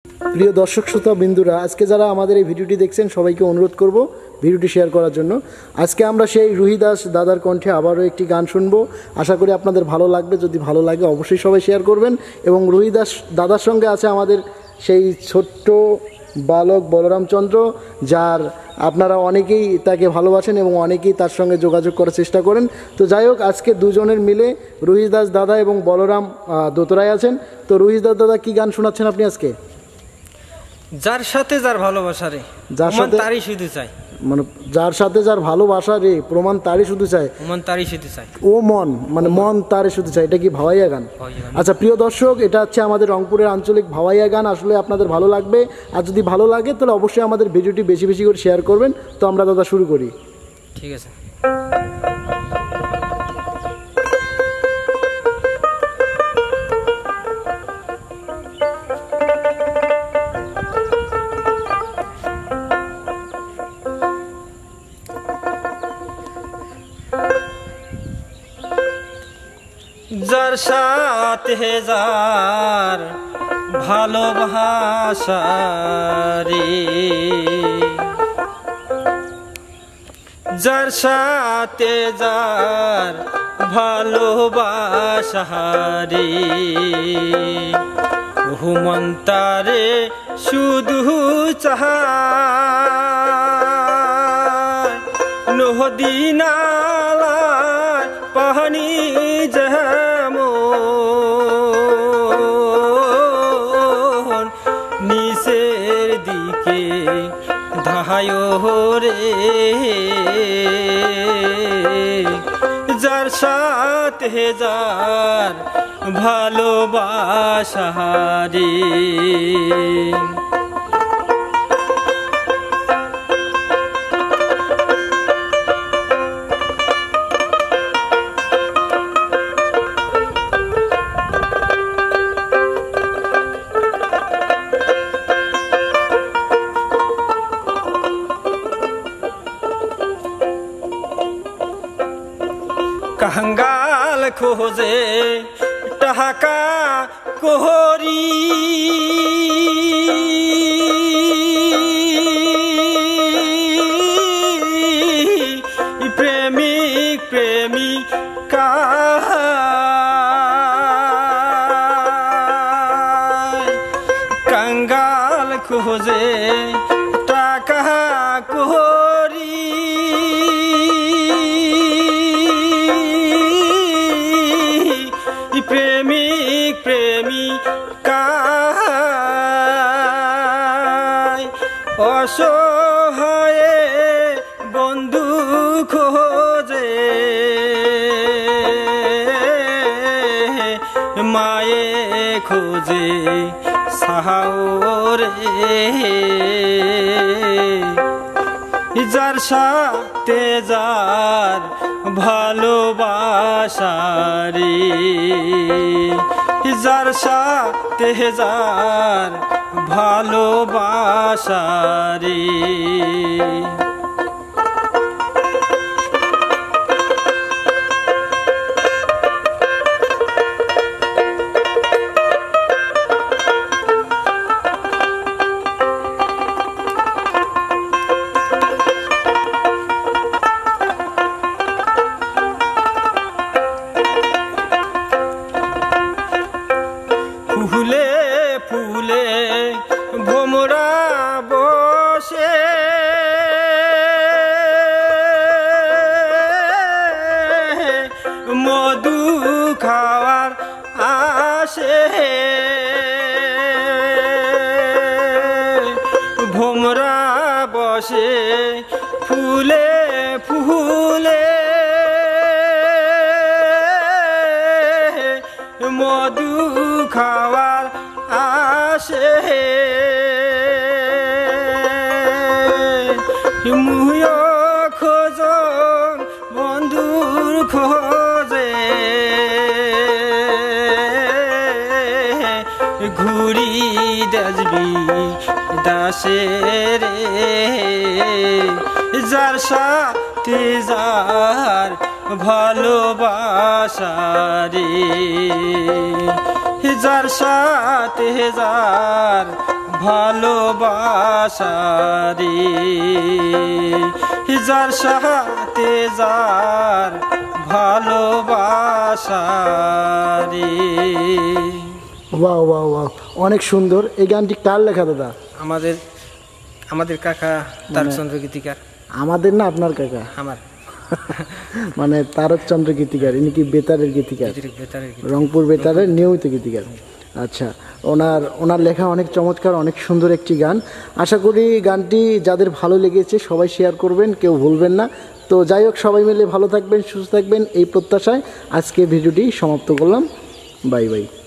প্রিয় দর্শক শ্রোতা বিন্দুরা, আজকে যারা আমাদের এই ভিডিওটি দেখছেন সবাইকে অনুরোধ করব ভিডিওটি শেয়ার করার জন্য। আজকে আমরা সেই রুহি দাস দাদার কণ্ঠে আবারও একটি গান শুনবো। আশা করি আপনাদের ভালো লাগবে। যদি ভালো লাগে অবশ্যই সবাই শেয়ার করবেন। এবং রুহি দাস দাদার সঙ্গে আছে আমাদের সেই ছোট্ট বালক বলরামচন্দ্র, যার আপনারা অনেকেই তাকে ভালোবাসেন এবং অনেকেই তার সঙ্গে যোগাযোগ করার চেষ্টা করেন। তো যাই হোক, আজকে দুজনের মিলে রুহি দাস দাদা এবং বলরাম দোতরায় আছেন। তো রুহি দাস দাদা কি গান শোনাচ্ছেন আপনি আজকে? যার সাথে যার ভালোবাসা রে, যার সাথে তারই শুধু চাই, মানে যার সাথে যার ভালোবাসা রে, প্রমাণ তারই শুধু চাই, মন তারই শুধু চাই, ও মন মানে মন তারই শুধু চাই। এটা কি ভাওয়াইয়া গান? আচ্ছা প্রিয় দর্শক, এটা হচ্ছে আমাদের রংপুরের আঞ্চলিক ভাওয়াইয়া গান। আসলে আপনাদের ভালো লাগবে, আর যদি ভালো লাগে তাহলে অবশ্যই আমাদের ভিডিওটি বেশি বেশি করে শেয়ার করবেন। তো আমরা দাদা শুরু করি। ঠিক আছে। যার সাথে যার ভালোবাসা রে, যার সাথে যার ভালোবাসা রে, হুমন তারে শুধু চায়, নদী নালায় পানি যেমন নিচের দিকে ধায় রে, যার সাথে যার ভালোবাসা রে। কাঙ্গাল খোঁজে টাকা কোহরি, প্রেমিক প্রেমিকা কাঙ্গাল খোঁজে টাকা কোহরি, প্রেমিক প্রেমিকা অসহায়ে বন্ধু খোঁজে, মায়ে খোঁজে সাহারে, যার সাথে যার ভালোবাসা রে, যার সাথে যার ভালোবাসা রে। ফুলে ফুলে ভোমরা বসে, মধু খাওয়ার আসে, ভোমরা বসে ফুলে ফুলে, মধু খাওয়ার আসে, মুহিও খোঁজ বন্ধুর খোঁজে, ঘুরি দাসবি দাসে রে, যার সাথে যার ভালোবাসা রে, যার সাথে যার ভালোবাসারে যার সাথে যার ভালোবাসারে। ওয়াও ওয়াও ওয়াও, অনেক সুন্দর। এই গানটি কার লেখা দাদা? আমাদের কাকা তারকচন্দ্র গীতিকার। আমাদের না, আপনার কাকা? আমার মানে তারকচন্দ্র গীতিকার, ইনি কি বেতারের গীতিকার? বেতারের রংপুর বেতারের নিয়মিত গীতিকার। আচ্ছা, ওনার লেখা অনেক চমৎকার, অনেক সুন্দর একটি গান। আশা করি গানটি যাদের ভালো লেগেছে সবাই শেয়ার করবেন, কেউ ভুলবেন না। তো যাই হোক, সবাই মিলে ভালো থাকবেন, সুস্থ থাকবেন, এই প্রত্যাশায় আজকে ভিডিওটি সমাপ্ত করলাম। Bye by.